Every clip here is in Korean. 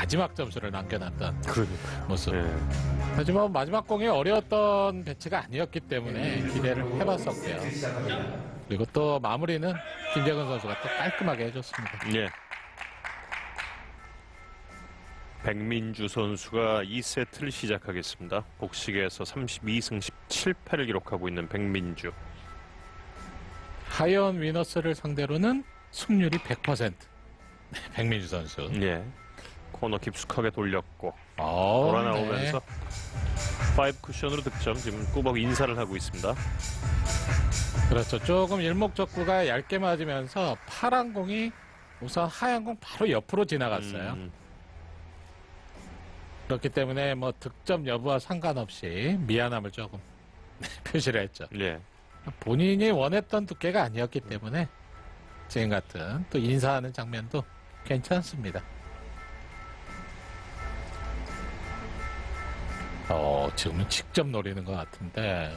마지막 점수를 남겨놨던 그러니까. 모습. 예. 하지만 마지막 공이 어려웠던 배치가 아니었기 때문에 기대를 해봤었고요. 그리고 또 마무리는 김재근 선수가 또 깔끔하게 해줬습니다. 예. 백민주 선수가 2세트를 시작하겠습니다. 복식에서 32승 17패를 기록하고 있는 백민주. 하이언 위너스를 상대로는 승률이 100%. 네, 백민주 선수. 예. 코너 깊숙하게 돌렸고 돌아 나오면서 5 쿠션으로 득점. 지금 꾸벅 인사를 하고 있습니다. 그렇죠. 조금 일목적구가 얇게 맞으면서 파란 공이 우선 하얀 공 바로 옆으로 지나갔어요. 그렇기 때문에 뭐 득점 여부와 상관없이 미안함을 조금 표시를 했죠. 예. 본인이 원했던 두께가 아니었기 때문에 지금 같은 또 인사하는 장면도 괜찮습니다. 지금은 직접 노리는 것 같은데.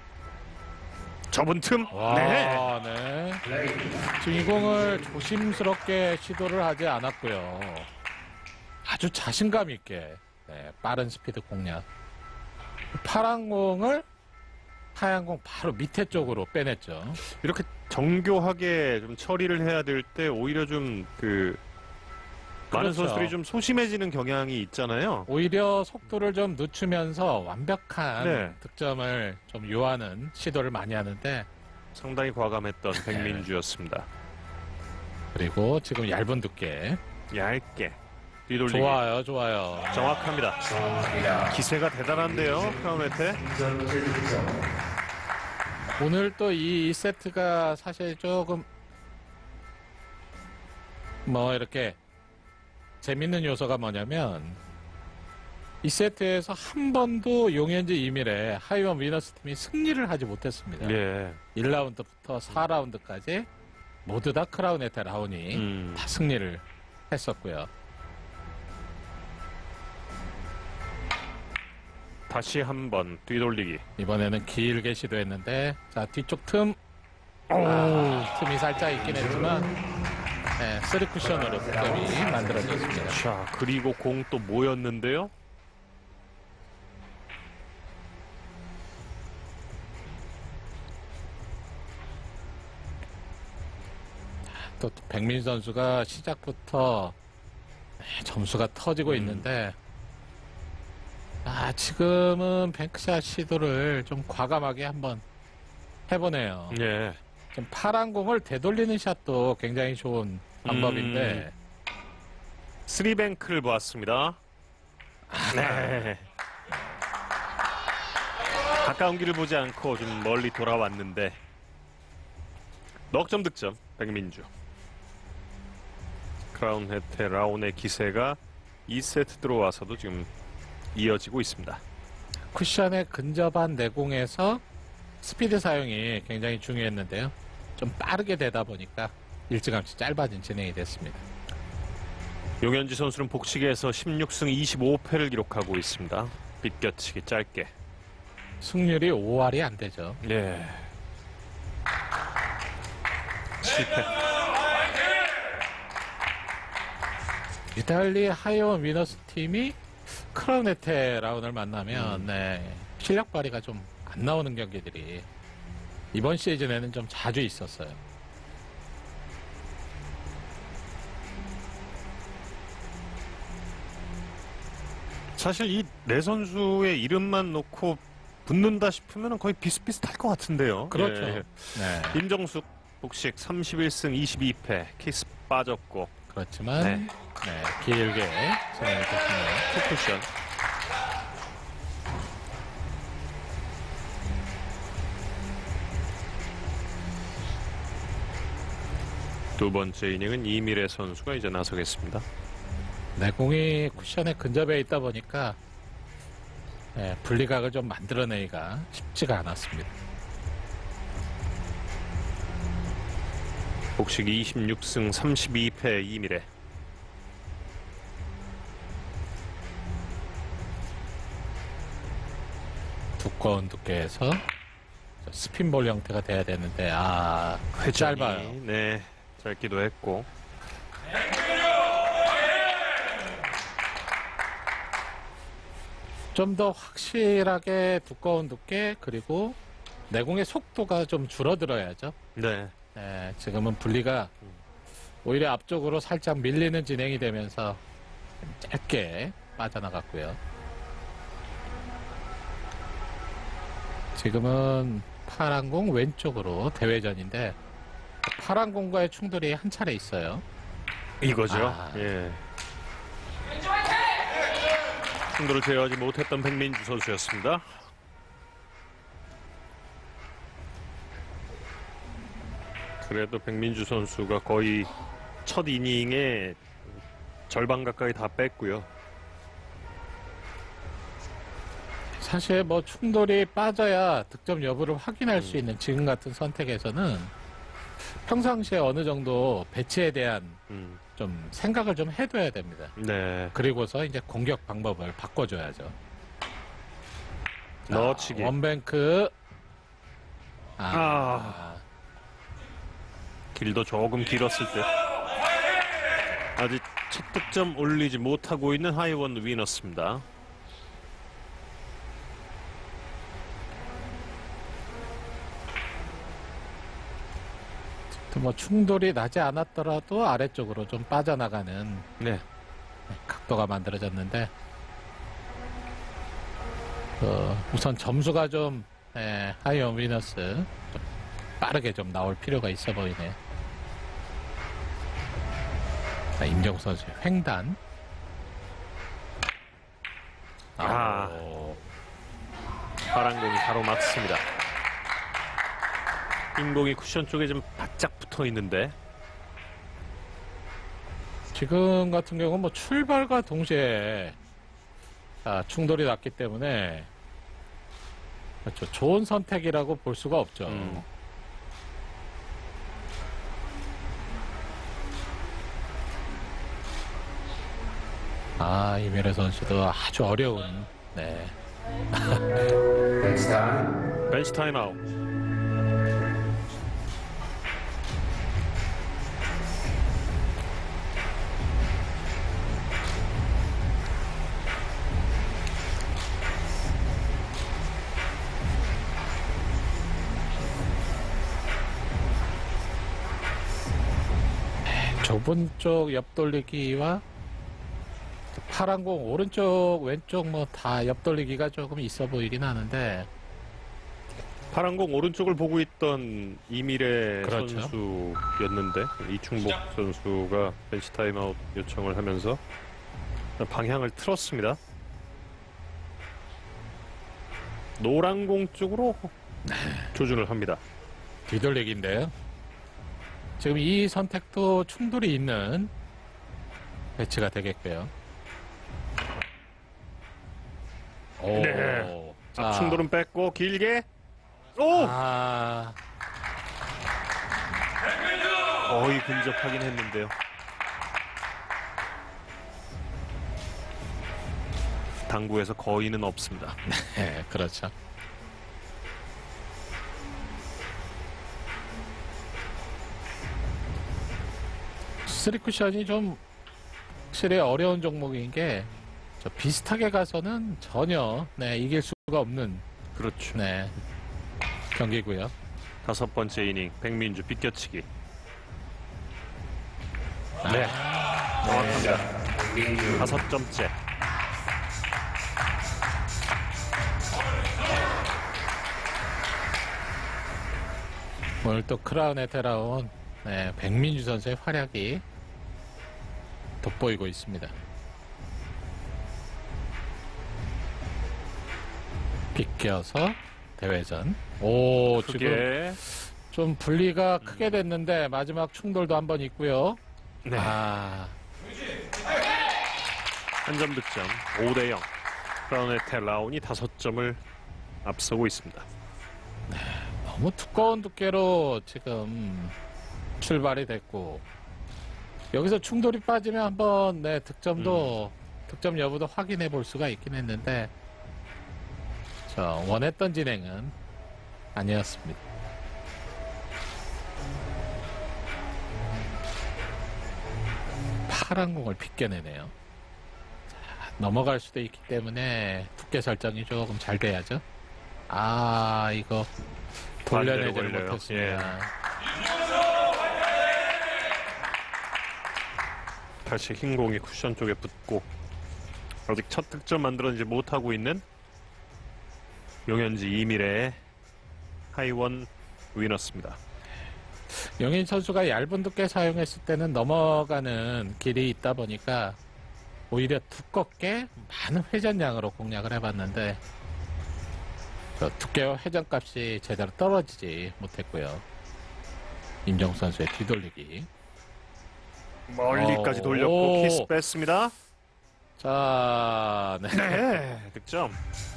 좁은 틈. 와, 네. 지금 이 공을 조심스럽게 시도를 하지 않았고요. 아주 자신감 있게 빠른 스피드 공략. 파란 공을 하얀 공 바로 밑에 쪽으로 빼냈죠. 이렇게 정교하게 좀 처리를 해야 될 때 오히려 좀 많은 그렇죠. 선수들이 좀 소심해지는 경향이 있잖아요. 오히려 속도를 좀 늦추면서 완벽한 네. 득점을 좀 요하는 시도를 많이 하는데, 상당히 과감했던 백민주였습니다. 그리고 지금 얇은 두께. 얇게 뒤돌리기. 좋아요, 좋아요. 정확합니다. 기세가 대단한데요, 크라운웨테. 오늘 또 이 세트가 사실 조금 뭐 이렇게 재밌는 요소가 뭐냐면, 이 세트에서 한 번도 용현지 이밀의 하이원 위너스 팀이 승리를 하지 못했습니다. 예. 1라운드부터 4라운드까지 모두 다 크라운웨테 라운이 다 승리를 했었고요. 다시 한번 뒤돌리기. 이번에는 길게 시도했는데, 자, 뒤쪽 틈. 틈이 살짝 있긴 했지만, 네, 3쿠션으로 득점이 만들어졌습니다. 자, 그리고 공 또 모였는데요. 또 백민주 선수가 시작부터 점수가 터지고 있는데, 지금은 뱅크샷 시도를 좀 과감하게 한번 해보네요. 예. 좀 파란 공을 되돌리는 샷도 굉장히 좋은 방법인데, 3뱅크를 보았습니다. 네. 가까운 길을 보지 않고 좀 멀리 돌아왔는데 넉점 득점 백민주. 크라운웨테 라운의 기세가 2세트 들어와서도 지금 이어지고 있습니다. 쿠션에 근접한 내공에서 스피드 사용이 굉장히 중요했는데요. 좀 빠르게 되다 보니까 일찌감치 짧아진 진행이 됐습니다. 용현지 선수는 복식에서 16승 25패를 기록하고 있습니다. 빗겨치기 짧게. 승률이 5할이 안 되죠. 네. 실패. 이탈리 하이원 위너스 팀이 크라운웨테 라운을 만나면 실력 발휘가 좀 안 나오는 경기들이 이번 시즌에는 좀 자주 있었어요. 사실 이 네 선수의 이름만 놓고 붙는다 싶으면 거의 비슷비슷할 것 같은데요. 그렇죠. 예. 네. 임정숙 복식 31승 22패 키스 빠졌고 그렇지만 길게 진행이 됐습니다. 투쿠션. 두 번째 이닝은 이미래 선수가 이제 나서겠습니다. 내공이 쿠션에 근접해 있다 보니까 분리각을 좀 만들어내기가 쉽지가 않았습니다. 복식 26승 32패 이미래. 두꺼운 두께에서 스핀볼 형태가 돼야 되는데 짧아요. 네, 짧기도 했고. 좀 더 확실하게 두꺼운 두께 그리고 내공의 속도가 좀 줄어들어야죠. 네. 네, 지금은 분리가 오히려 앞쪽으로 살짝 밀리는 진행이 되면서 짧게 빠져나갔고요. 지금은 파란 공 왼쪽으로 대회전인데 파란 공과의 충돌이 한 차례 있어요. 이거죠. 아. 예. 충돌을 제어하지 못했던 백민주 선수였습니다. 그래도 백민주 선수가 거의 첫 이닝에 절반 가까이 다 뺐고요. 사실 뭐 충돌이 빠져야 득점 여부를 확인할 수 있는 지금 같은 선택에서는 평상시에 어느 정도 배치에 대한 좀 생각을 좀 해둬야 됩니다. 네. 그리고서 이제 공격 방법을 바꿔줘야죠. 넣어치기. 원뱅크. 길도 조금 길었을 때. 아직 첫 득점 올리지 못하고 있는 하이원 위너스입니다. 뭐 충돌이 나지 않았더라도 아래쪽으로 좀 빠져나가는 네. 각도가 만들어졌는데 우선 점수가 좀 하이원 위너스 좀 빠르게 좀 나올 필요가 있어 보이네요. 자, 임정우 선수의 횡단. 파란 공이 바로 맞습니다. 흰 공이 쿠션 쪽에 좀 바짝 붙어 있는데. 지금 같은 경우는 뭐 출발과 동시에 충돌이 났기 때문에 그렇죠. 좋은 선택이라고 볼 수가 없죠. 이메레 선수도 아주 어려운 벤치 타임 아웃. 좁은 쪽 옆돌리기와 파란 공 오른쪽 왼쪽 뭐 다 옆돌리기가 조금 있어 보이긴 하는데 파란 공 오른쪽을 보고 있던 이미래 그렇죠. 선수였는데 이충복 선수가 벤치 타임아웃 요청을 하면서 방향을 틀었습니다. 노란 공 쪽으로 조준을 합니다. 뒤돌리기인데요. 지금 이 선택도 충돌이 있는 배치가 되겠고요. 네. 자, 충돌은 뺐고 길게. 거의 근접하긴 했는데요. 당구에서 거의는 없습니다. 네, 그렇죠. 쓰리 쿠션이 좀 확실히 어려운 종목인 게 비슷하게 가서는 전혀 이길 수가 없는 그렇죠. 경기고요. 다섯 번째 이닝 백민주 빗겨치기. 정확합니다. 5점째. 오늘 또 크라운에 돌아온 백민주 선수의 활약이 돋보이고 있습니다. 빗겨서 대회전. 지금 크게. 좀 분리가 크게 됐는데 마지막 충돌도 한번 있고요. 네. 한 점 득점 5대0. 크라운의 텔라운이 5점을 앞서고 있습니다. 너무 두꺼운 두께로 지금 출발이 됐고 여기서 충돌이 빠지면 한번 득점 여부도 확인해 볼 수가 있긴 했는데 원했던 진행은 아니었습니다. 파란 공을 빗겨내네요. 자, 넘어갈 수도 있기 때문에 두께 설정이 조금 잘 돼야죠. 아, 이거 돌려내지를 반대로 걸려요. 못했습니다. 다시 흰 공이 쿠션 쪽에 붙고 아직 첫 득점 만들어내지 못하고 있는 용현지 이미래의 하이원 위너스입니다. 영인 선수가 얇은 두께 사용했을 때는 넘어가는 길이 있다 보니까 오히려 두껍게 많은 회전량으로 공략을 해봤는데 그 두께와 회전값이 제대로 떨어지지 못했고요. 임정우 선수의 뒤돌리기. 멀리까지 돌렸고 오. 키스 뺐습니다. 자, 네. 네, 득점.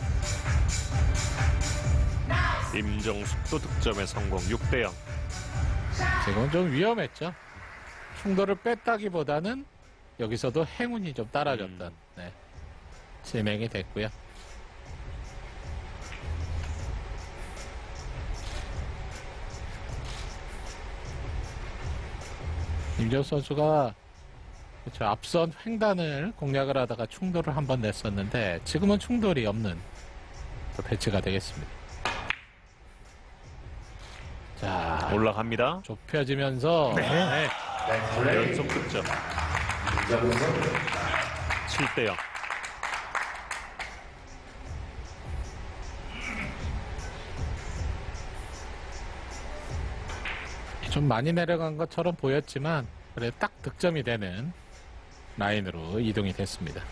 임정숙도 득점에 성공. 6대0. 지금은 좀 위험했죠. 충돌을 뺐다기보다는 여기서도 행운이 좀 따라줬던 네. 진행이 됐고요. 임정우 선수가 그렇죠. 앞선 횡단을 공략을 하다가 충돌을 한번 냈었는데 지금은 충돌이 없는 또 배치가 되겠습니다. 자, 올라갑니다. 좁혀지면서 네. 연속 득점. 7대0. 좀 많이 내려간 것처럼 보였지만 그래 딱 득점이 되는 라인으로 이동이 됐습니다.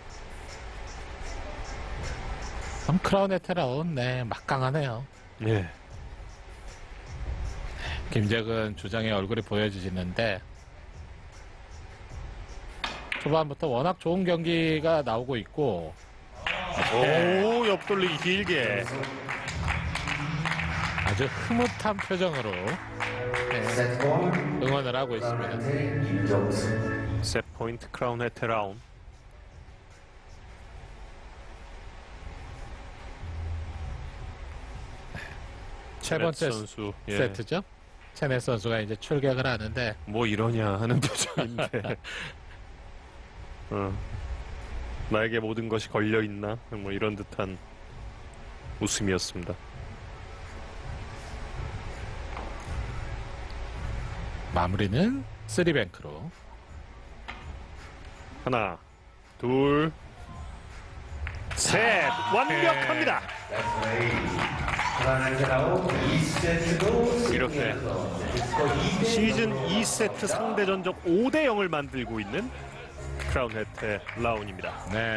그럼 크라운 에테라운 네 막강하네요. 예. 김재근 주장의 얼굴이 보여지시는데 초반부터 워낙 좋은 경기가 나오고 있고 오, 옆돌리기 길게. 아주 흐뭇한 표정으로 네, 응원을 하고 있습니다. 셋 포인트 크라운 헤테라운. 세 번째 선수. 예. 세트죠. 체넷 선수가 이제 출격을 하는데 뭐 이러냐 하는 표정인데. 나에게 모든 것이 걸려 있나? 뭐 이런 듯한 웃음이었습니다. 마무리는 3뱅크로. 하나, 둘, 셋. 완벽합니다. 이렇게 시즌 2세트 상대 전적 5대0을 만들고 있는 크라운 헤테 라운입니다. 네.